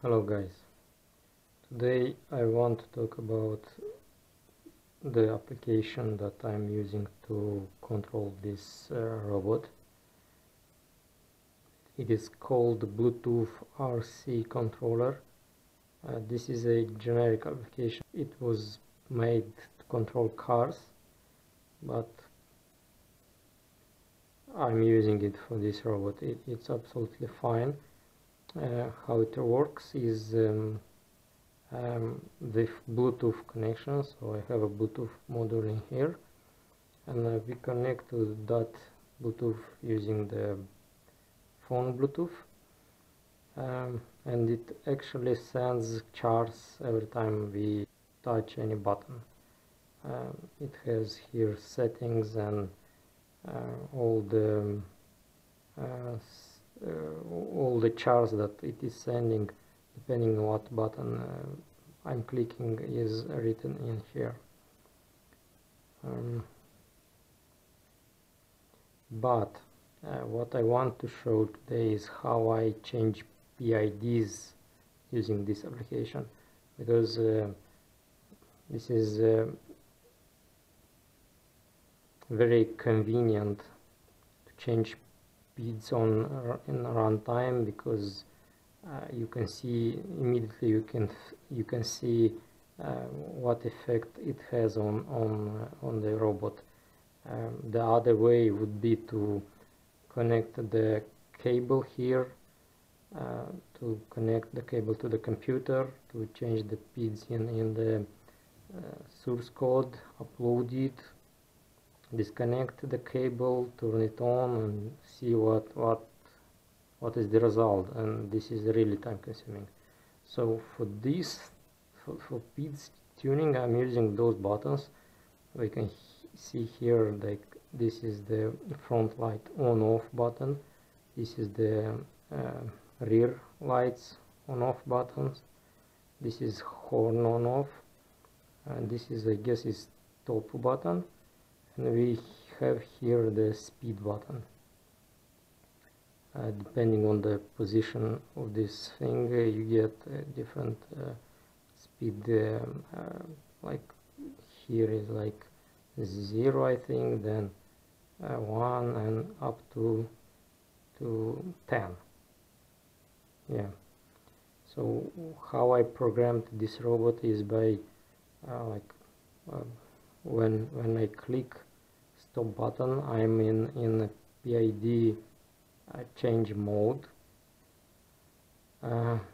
Hello guys, today I want to talk about the application that I'm using to control this robot. It is called Bluetooth RC controller. This is a generic application. It was made to control cars, but I'm using it for this robot. It's absolutely fine. How it works is the Bluetooth connection. So I have a Bluetooth module in here, and we connect to that Bluetooth using the phone Bluetooth, and it actually sends charges every time we touch any button. It has here settings and all the charge that it is sending depending on what button I'm clicking is written in here. But what I want to show today is how I change PIDs using this application, because this is very convenient to change PIDs in runtime, because you can see immediately, you can see what effect it has on the robot. The other way would be to connect the cable here, to connect the cable to the computer, to change the PIDs in the source code, upload it, disconnect the cable, turn it on, and see what is the result. And this is really time consuming. So for this, for PIDs tuning, I'm using those buttons. We can see here, like, this is the front light on off button, this is the rear lights on off buttons, this is horn on off, and this is, I guess, is top button, and we have here the speed button. Depending on the position of this thing, you get different speed. Like here is like 0, I think, then 1, and up to 10. Yeah. So how I programmed this robot is by when I click stop button, I'm in a PID change mode, and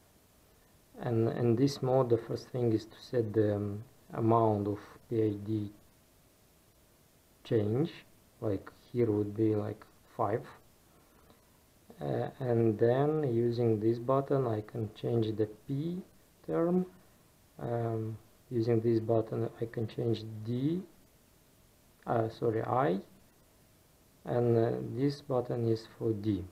in this mode the first thing is to set the amount of PID change. Like here would be like 5, and then using this button I can change the P term. Using this button I can change I, and this button is for D.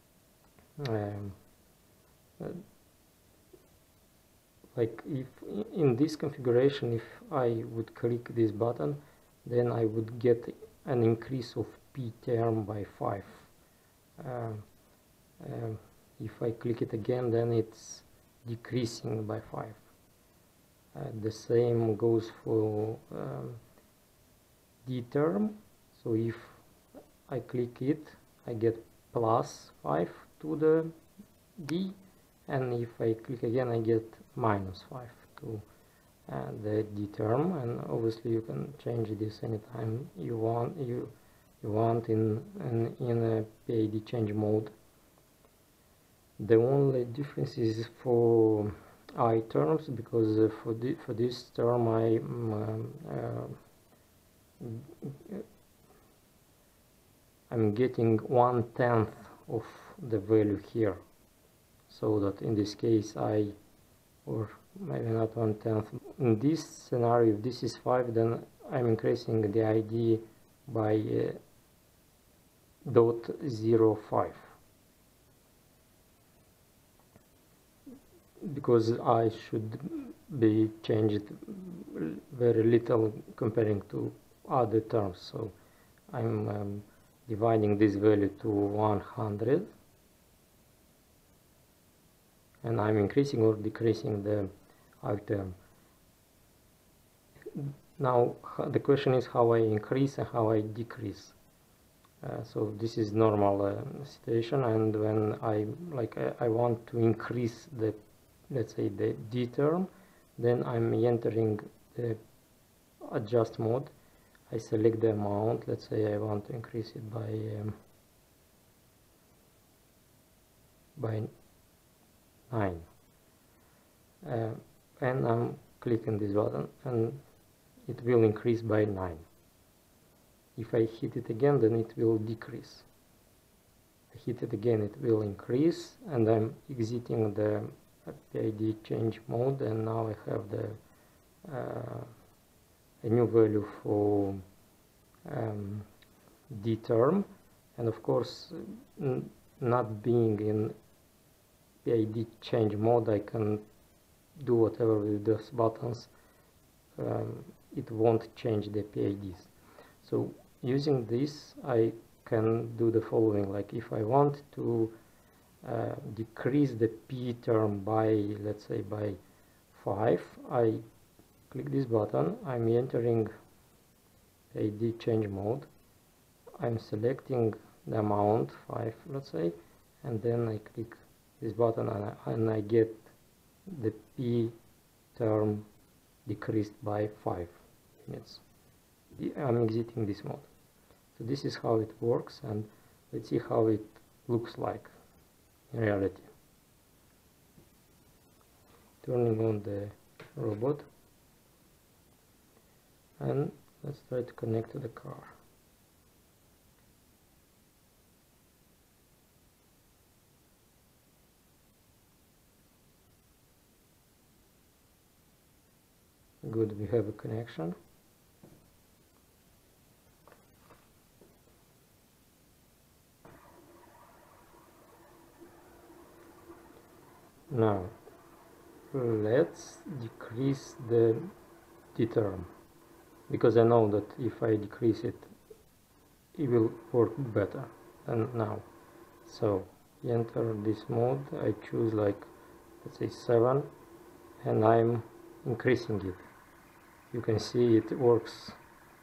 Like if in this configuration, if I would click this button, then I would get an increase of P term by 5. If I click it again, then it's decreasing by 5. The same goes for D term. So if I click it, I get plus 5 to the D, and if I click again, I get minus 5 to the D term. And obviously you can change this anytime you want. You want in a PID change mode. The only difference is for I terms, because for this term I'm getting 1/10 of the value here, so that in this case or maybe not 1/10. In this scenario, if this is 5, then I'm increasing the ID by 0.05, because I should be changed very little comparing to other terms. So I'm dividing this value to 100, and I'm increasing or decreasing the I term. Now the question is how I increase and how I decrease. So this is normal situation, and when I want to increase the, let's say, the D term, then I'm entering the adjust mode. I select the amount. Let's say I want to increase it by 9, and I'm clicking this button and it will increase by 9. If I hit it again, then it will decrease. I hit it again, it will increase, and I'm exiting the PID change mode, and now I have the a new value for D term. And of course, not being in PID change mode, I can do whatever with those buttons. It won't change the PIDs. So using this, I can do the following. Like if I want to decrease the P term by, let's say, by 5, I click this button. I'm entering PID change mode. I'm selecting the amount 5, let's say, and then I click this button and I get the P term decreased by 5 units. I'm exiting this mode. So this is how it works, and let's see how it looks like in reality. Turning on the robot, and let's try to connect to the car. Good, we have a connection. Now let's decrease the D term, because I know that if I decrease it, it will work better than now. So enter this mode, I choose like, let's say 7, and I'm increasing it. You can see it works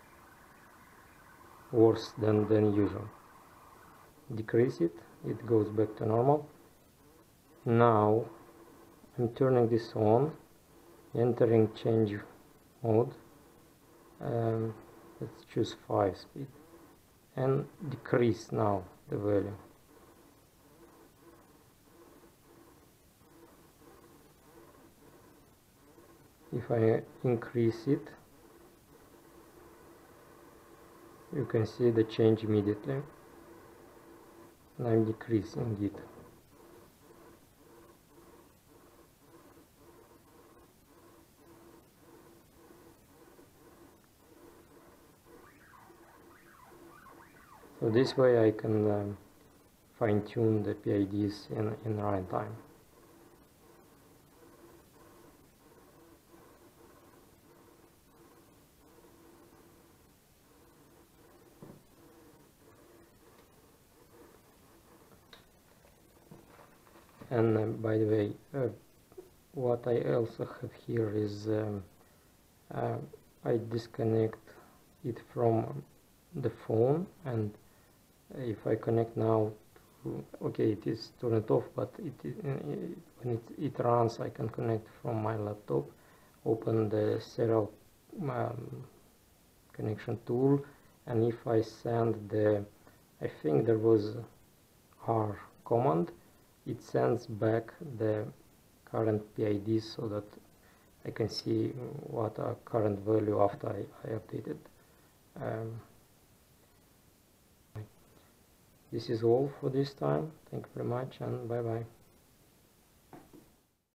worse than usual. Decrease it, it goes back to normal. Now I'm turning this on, entering change mode. Let's choose 5 speed and decrease now the value. If I increase it, you can see the change immediately, and I'm decreasing it. So this way I can fine-tune the PIDs in runtime. And by the way, what I also have here is I disconnect it from the phone, and if I connect now to, okay, it is turned off, but when it runs, I can connect from my laptop, open the serial connection tool, and if I send the, I think there was R command, it sends back the current PIDs so that I can see what are current value after I updated. This is all for this time. Thank you very much, and bye bye.